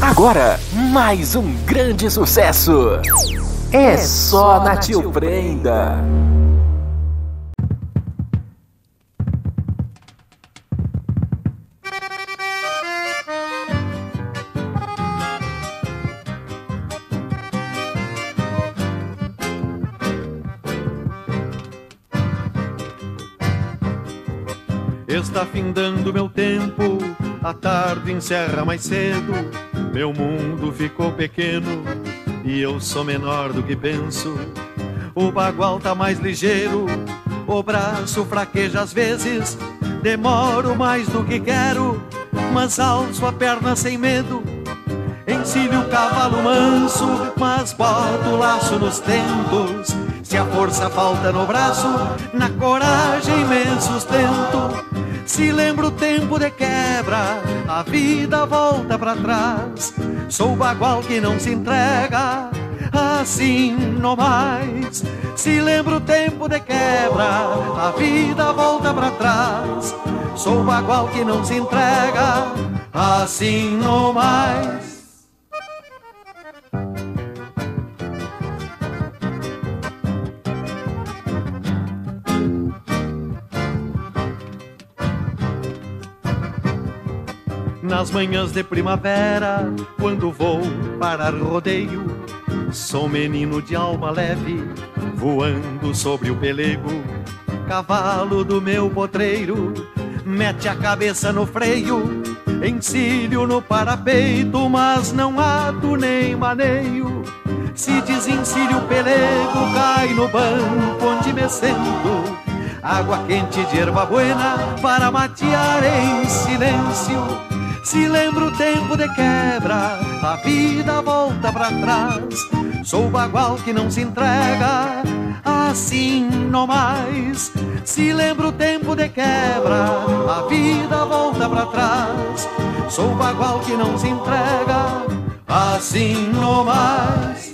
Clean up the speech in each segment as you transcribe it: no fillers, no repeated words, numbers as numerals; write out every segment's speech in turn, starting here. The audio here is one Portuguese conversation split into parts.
Agora, mais um grande sucesso. É só na Tio Prenda. Está findando meu tempo, a tarde encerra mais cedo. Meu mundo ficou pequeno e eu sou menor do que penso. O bagual tá mais ligeiro, o braço fraqueja às vezes. Demoro mais do que quero, mas alço a perna sem medo. Encilho o cavalo manso, mas boto o laço nos tentos. Se a força falta no braço, na coragem me sustento. Se lembro o tempo de quebra, a vida volta pra trás. Sou o bagual que não se entrega, assim não mais. Se lembro o tempo de quebra, a vida volta pra trás. Sou o bagual que não se entrega, assim não mais. Nas manhãs de primavera, quando vou para rodeio, sou menino de alma leve, voando sobre o pelego. Cavalo do meu potreiro, mete a cabeça no freio, encilho no parapeito, mas não ato nem maneio. Se desencilho o pelego, cai no banco onde me sento. Água quente de erva buena para matear em silêncio. Se lembro o tempo de quebra, a vida volta pra trás. Sou o bagual que não se entrega, assim não mais. Se lembro o tempo de quebra, a vida volta pra trás. Sou o bagual que não se entrega, assim não mais.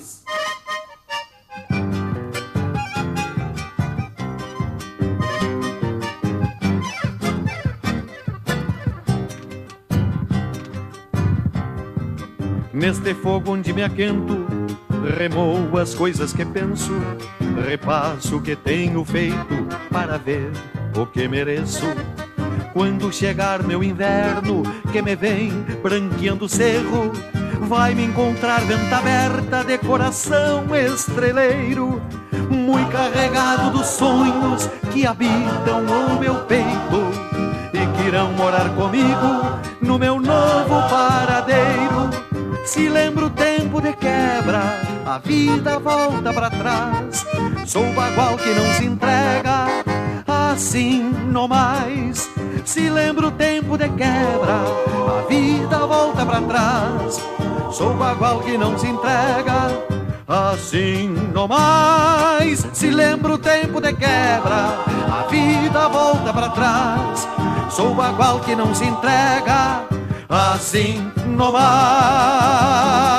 Neste fogo onde me aquento, remoo as coisas que penso, repasso o que tenho feito para ver o que mereço. Quando chegar meu inverno, que me vem branqueando o cerro, vai me encontrar venta aberta de coração estreleiro, muito carregado dos sonhos que habitam o meu peito e que irão morar comigo no meu novo paradeiro. Se lembro o tempo de quebra, a vida volta pra trás. Sou o bagual que não se entrega, assim não mais. Se lembro o tempo de quebra, a vida volta pra trás. Sou o bagual que não se entrega, assim não mais. Se lembro o tempo de quebra, a vida volta pra trás. Sou o bagual que não se entrega, assim não mais.